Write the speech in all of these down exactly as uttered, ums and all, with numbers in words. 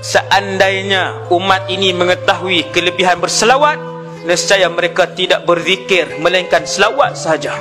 seandainya umat ini mengetahui kelebihan berselawat, nescaya mereka tidak berzikir melainkan selawat sahaja.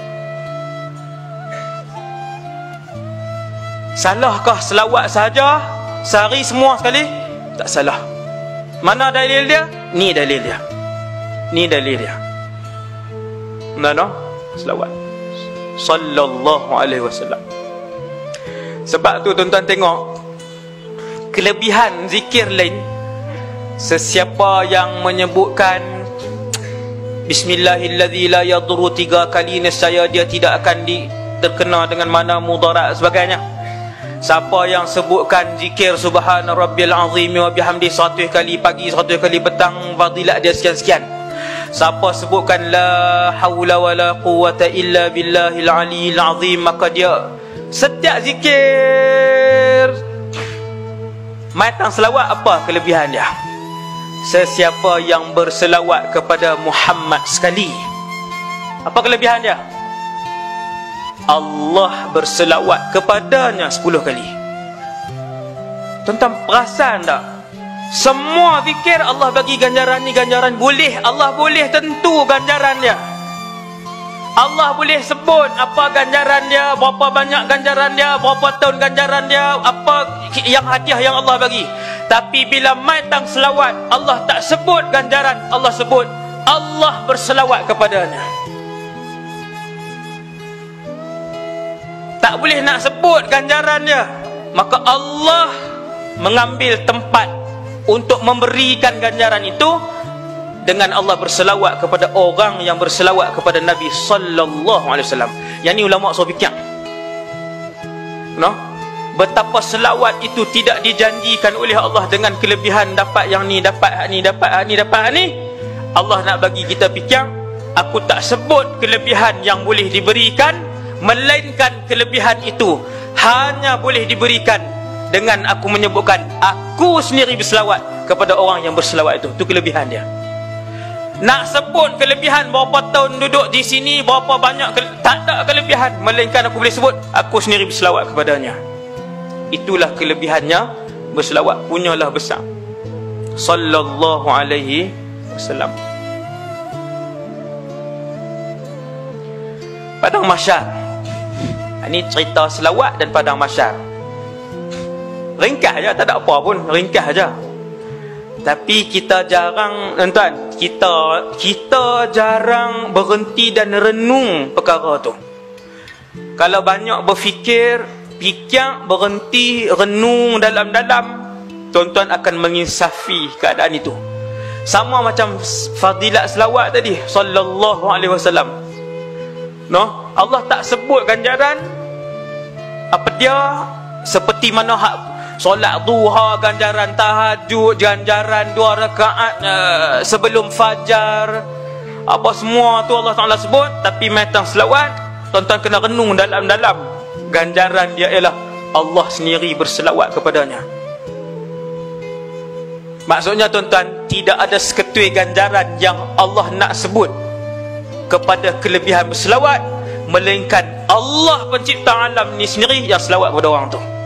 Salahkah selawat sahaja sehari semua sekali? Tak salah. Mana dalil dia? Ni dalil dia. Ni dalil dia. Mana? Selawat sallallahu alaihi wasallam. Sebab tu tuan-tuan tengok kelebihan zikir lain. Sesiapa yang menyebutkan Bismillahilladzi la yadurru tiga kali, nescaya dia tidak akan di, terkena dengan mana mudarat sebagainya. Siapa yang sebutkan zikir Subhana Rabbil Azim wa bihamdi seratus kali pagi, seratus kali petang, fadilat dia sekian-sekian. Siapa sebutkan la haula wala quwwata illa billahil aliyil azim, maka dia setiap zikir matang selawat. Apa kelebihan dia? Sesiapa yang berselawat kepada Muhammad sekali, apa kelebihan dia? Allah berselawat kepadanya sepuluh kali. Tuan-tuan perasan tak? Semua zikir Allah bagi ganjaran ni, ganjaran boleh. Allah boleh tentu ganjaran dia. Allah boleh sebut apa ganjaran dia, berapa banyak ganjaran dia, berapa tahun ganjaran dia, apa yang hadiah yang Allah bagi. Tapi bila mai tang selawat, Allah tak sebut ganjaran, Allah sebut Allah berselawat kepadanya. Tak boleh nak sebut ganjaran dia, maka Allah mengambil tempat untuk memberikan ganjaran itu dengan Allah berselawat kepada orang yang berselawat kepada Nabi sallallahu alaihi wasallam. Yang ni ulama usul fikih. No? Betapa selawat itu tidak dijanjikan oleh Allah dengan kelebihan dapat yang ni, dapat hak ni, dapat hak ni, dapat hak ni. Allah nak bagi kita fikir, aku tak sebut kelebihan yang boleh diberikan, melainkan kelebihan itu hanya boleh diberikan dengan aku menyebutkan aku sendiri berselawat kepada orang yang berselawat itu. Itu kelebihan dia. Nak sebut kelebihan berapa tahun duduk di sini, berapa banyak ke... tak ada kelebihan, melainkan aku boleh sebut aku sendiri berselawat kepadanya. Itulah kelebihannya berselawat, punyalah besar sallallahu alaihi wasallam. Padang mahsyar, ini cerita selawat dan padang mahsyar. Ringkas je, tak ada apa pun, ringkas aja. Tapi kita jarang, tuan-tuan, kita kita jarang berhenti dan renung perkara tu. Kalau banyak berfikir, fikir, berhenti, renung dalam-dalam, tuan-tuan akan menginsafi keadaan itu. Sama macam fadilat selawat tadi sallallahu alaihi wasallam. No, Allah tak sebut ganjaran apa dia, seperti mana hak solat duha, ganjaran tahajud, ganjaran dua rakaat uh, sebelum fajar, apa semua tu Allah Taala sebut. Tapi matang selawat, tuan-tuan kena renung dalam-dalam. Ganjaran dia ialah Allah sendiri berselawat kepadanya. Maksudnya tuan-tuan, tidak ada seketui ganjaran yang Allah nak sebut kepada kelebihan berselawat, melainkan Allah pencipta alam ni sendiri yang selawat kepada orang tu.